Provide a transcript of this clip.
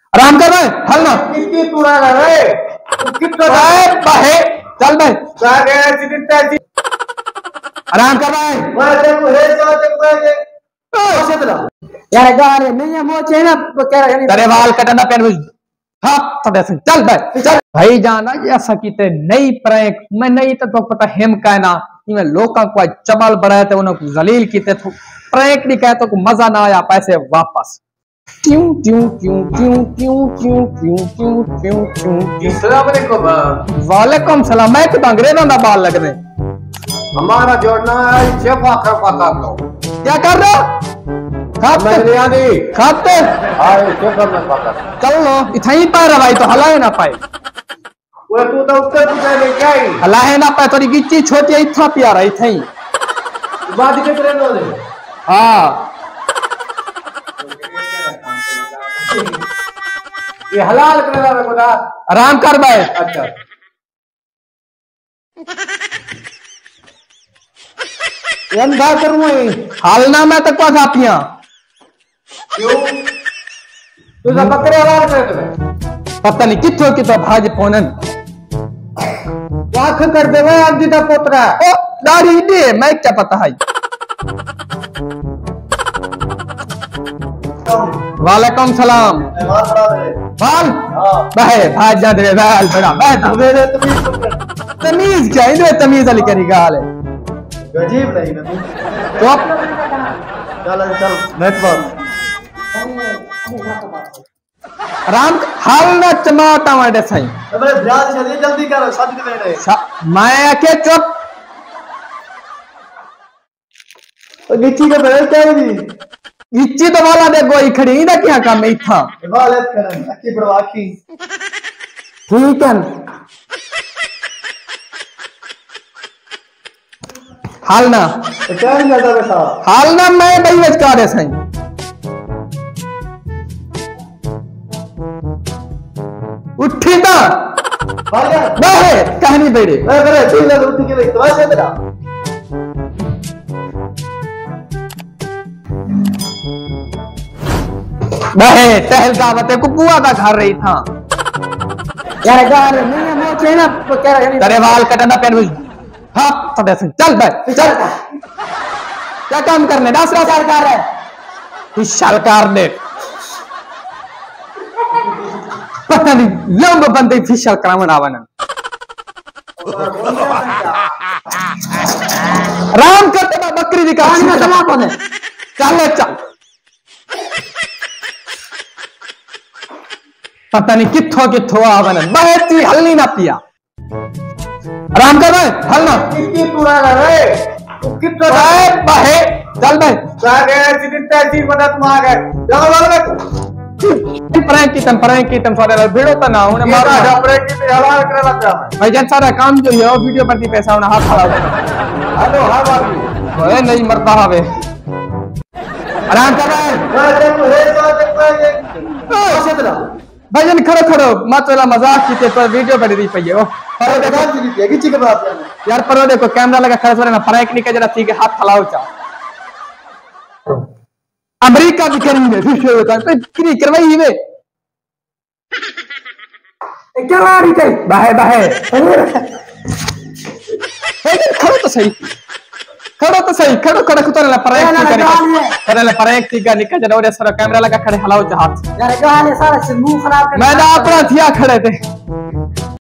आराम कर रहे हल ना कितनी तूड़ा रे कितना बाहे चल बे सारे चिंता जी आराम कर रहा है मैं देखो हे तो देखो यार गारे नहीं मोचे ना कह रहे तेरे बाल कटना पेन हाँ थोड़े से चल बे चल भाई जाना ये ऐसा कीते नई प्रैंक मैं नहीं तो पता हेम कहना इनमें लोगों को चबल बढ़ाए थे उन्हें जलील कीते तो प्रैंक नहीं कहते को मजा ना आया पैसे वापस क्यों क्यों क्यों क्यों क्यों क्यों क्यों क्यों क्यों क्यों अस्सलाम वालेकुम वालेकुम सलाम मैं तो अंग्रेजों ना बाल लगने हमारा जोड़ना है शेफ आखिर पता लो क्या कर रहे हो बिरयानी खाते हां शेफ में पता चल लो इतना ही पाए भाई तो हलाए ना पाए वो तू तो उत्तर पूछा नहीं क्या ही हलाए ना पाए थोड़ी गिच्ची छोटी है इतना प्यारा इतना ही बात के करे नो दे हाँ ये हलाल करना है बता आराम कर भाई अच्छा एम गा करूँ हालना में तक पा खापियां क्यों तू सब बकरे हलाल कर दे पता नहीं कितो कितो भाज पोनन आंख कर दे भाई आंधी दा पोतरा ओ दाढ़ी दे मैं क्या पता है वालेकुम सलाम बाल भाई भाज जा दे बाल बड़ा मैं तमीज क्या इधर तमीज वाली करी गाल है गजीब नहीं ना तो चल नेट पर राम हाल ना चमाटा माटे सही अबे ध्यान से जल्दी करो सद दे रहे मैं के चुप नीचे के बड़े क्या है इच्ची तो वाला दे गोई खड़ी ना क्या काम में था इबादत करन अकी बड़वाकी ठीक है हाल ना क्या नहीं जाता बेटा हाल ना मैं भाई बच का दे सही उठी ना भागा बहे कहानी बेड़े मैं करे दिल में उठ के तो ऐसे तेरा बहे टहलगावते को बुआ का घर रही था यार गारे नहीं मोचे ना कह रहे तेरे बाल कटना पेन हाँ थोड़े से चल बे चल क्या काम करने दासरा सरकार है इस सरकार ने पता नहीं लंब बंदे फिशल करावन आवन राम करते बा बकरी दी कहानी में समा कोने चल चल पता नहीं किथो आवन बहती हलनी ना पिया आराम कर रहे हल ना कितनी तूड़ा रे कितना बहे चल बे सारे चिंता जी मदद मांग है लगा प्रैंक की तम सारे वीडियो तो ना उन्हें मारो ये ब्रेक की हलाल करे लग जा मैं भाई जन सारा काम जो है वो वीडियो पर दी पैसा उन्हें हाथ खड़ा हेलो हां बाबू ओए नहीं मरता हवे आराम कर रहा है मैं देखो हे तो देखो ये तेरा भाई जन खड़ो खड़ो मत वाला मजाक की पर वीडियो पर दी पई हो पर देखा जी की किसी के बात यार पर देखो कैमरा लगा खड़ा सरे ना प्रैंक नहीं कर जरा ठीक है हाथ खलाओ चा अमेरिका भी करेंगे फिर होता है क्री करवाई वे क्या आ रही है बाहे बाहे खड़ो तो सही खड़ो तो ना प्रैंक की करे प्रैंक की निकल जरा और सारा कैमरा लगा खड़े हलाओ चा हाथ यार गारे सारा से मुंह खराब कर मैं ना अपना थिया खड़े थे